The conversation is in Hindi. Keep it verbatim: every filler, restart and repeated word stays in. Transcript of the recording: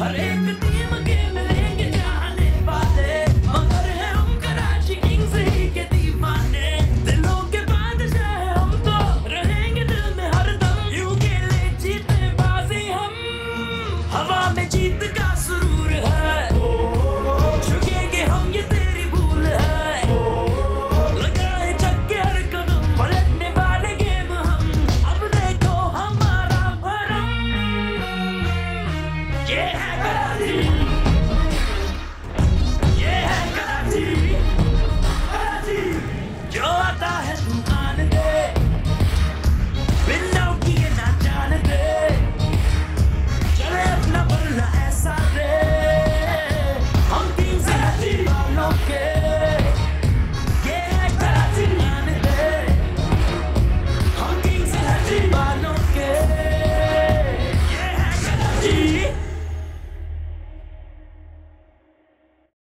हर एक टीम के मिलेंगे जाने वाले, मगर है हम कराची किंग्स ही के दीवाने। दिलों के बादशाह हम तो रहेंगे दिल में हरदम, यूं खेले जीते बाजी हम, हवा में जीत का सुरूर